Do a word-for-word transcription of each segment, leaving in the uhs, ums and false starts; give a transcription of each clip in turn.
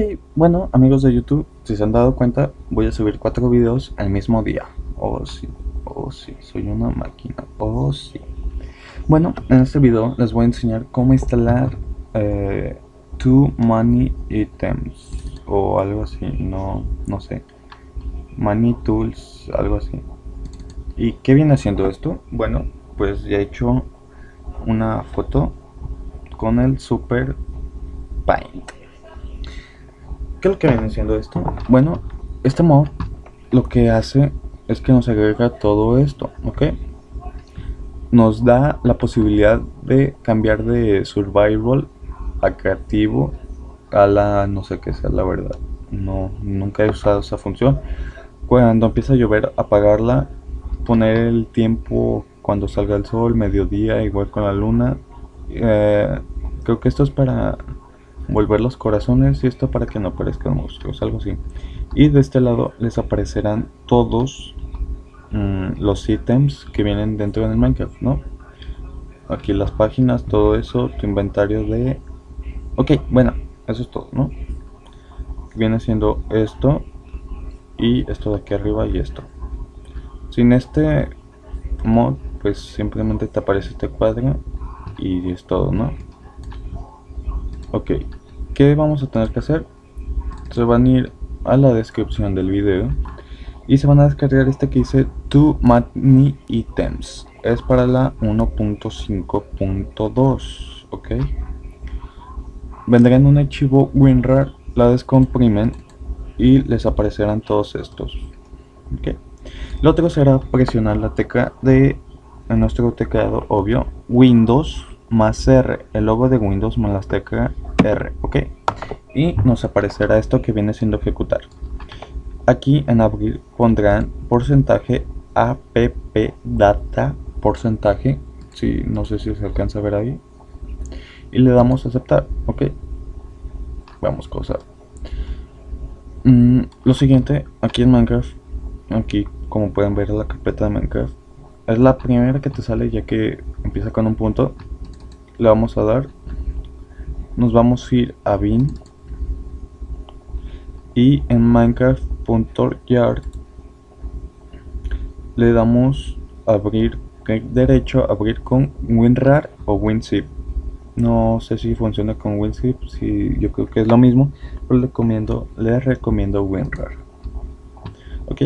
bueno, amigos de YouTube, si se han dado cuenta, voy a subir cuatro videos al mismo día. Oh sí, oh sí, soy una máquina, oh sí. Bueno, en este video les voy a enseñar cómo instalar eh, Two Money Items o algo así, no, no sé, Money Tools, algo así. ¿Y qué viene haciendo esto? Bueno, pues ya he hecho una foto con el Super Paint. ¿Qué es lo que viene siendo esto? Bueno, este mod lo que hace es que nos agrega todo esto, ¿ok? Nos da la posibilidad de cambiar de survival a creativo a la no sé qué sea la verdad. No, nunca he usado esa función. Cuando empieza a llover, apagarla, poner el tiempo cuando salga el sol, mediodía, igual con la luna. Eh, creo que esto es para volver los corazones y esto para que no aparezcan monstruos, algo así. Y de este lado les aparecerán todos mmm, los ítems que vienen dentro del Minecraft, ¿no? Aquí las páginas, todo eso, tu inventario de... Ok, bueno, eso es todo, ¿no? Viene siendo esto y esto de aquí arriba y esto. Sin este mod, pues simplemente te aparece este cuadro y es todo, ¿no? Ok, ¿qué vamos a tener que hacer? Se van a ir a la descripción del video y se van a descargar este que dice Two Money Items. Es para la uno punto cinco punto dos, ok. Vendrá en un archivo WinRAR, la descomprimen y les aparecerán todos estos, ok. Lo otro será presionar la tecla de en nuestro teclado, obvio, Windows más R, el logo de Windows más la tecla R, ok. Y nos aparecerá esto que viene siendo ejecutar. Aquí en abrir pondrán porcentaje appdata porcentaje, si no sé si se alcanza a ver ahí, y le damos a aceptar, ok. Vamos cosa. Mm, lo siguiente, aquí en Minecraft, aquí como pueden ver la carpeta de Minecraft, es la primera que te sale ya que empieza con un punto. Le vamos a dar, nos vamos a ir a bin y en minecraft.yard le damos a abrir, clic derecho, abrir con WinRAR o WinZip. No sé si funciona con WinZip, si yo creo que es lo mismo, pero le recomiendo, les recomiendo WinRAR. Ok.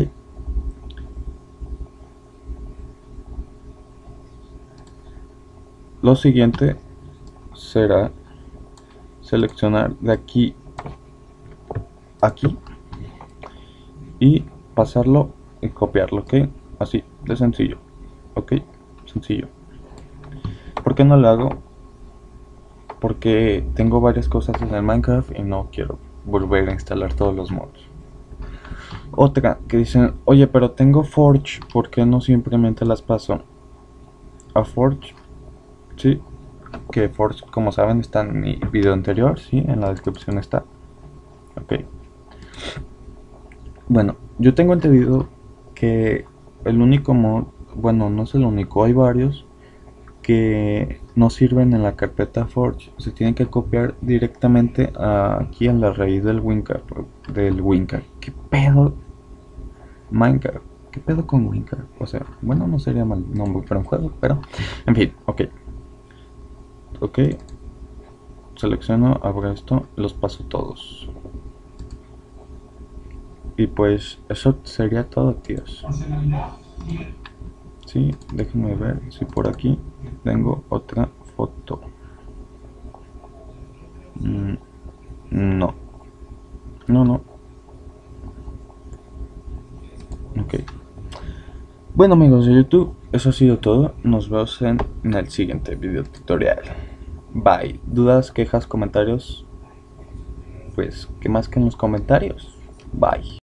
Lo siguiente será seleccionar de aquí a aquí y pasarlo y copiarlo, ok, así de sencillo, ok, sencillo. ¿Por qué no lo hago? Porque tengo varias cosas en el Minecraft y no quiero volver a instalar todos los mods. Otra que dicen, oye, pero tengo Forge, ¿por qué no simplemente las paso a Forge? Sí, que Forge, como saben, está en mi video anterior, sí, en la descripción está. Ok. Bueno, yo tengo entendido que el único mod, bueno, no es el único, hay varios que no sirven en la carpeta Forge, se tienen que copiar directamente aquí en la raíz del WinCard, del WinCard. ¿Qué pedo? Minecraft, ¿qué pedo con WinCard? O sea, bueno, no sería mal nombre para un juego, pero en fin, ok. Ok, selecciono, abro esto, los paso todos. Y pues eso sería todo, tíos. Sí, déjenme ver si por aquí tengo otra foto. Mm, no. No, no. Ok. Bueno, amigos de YouTube, eso ha sido todo. Nos vemos en, en el siguiente video tutorial. Bye. Dudas, quejas, comentarios. Pues, ¿qué más que en los comentarios? Bye.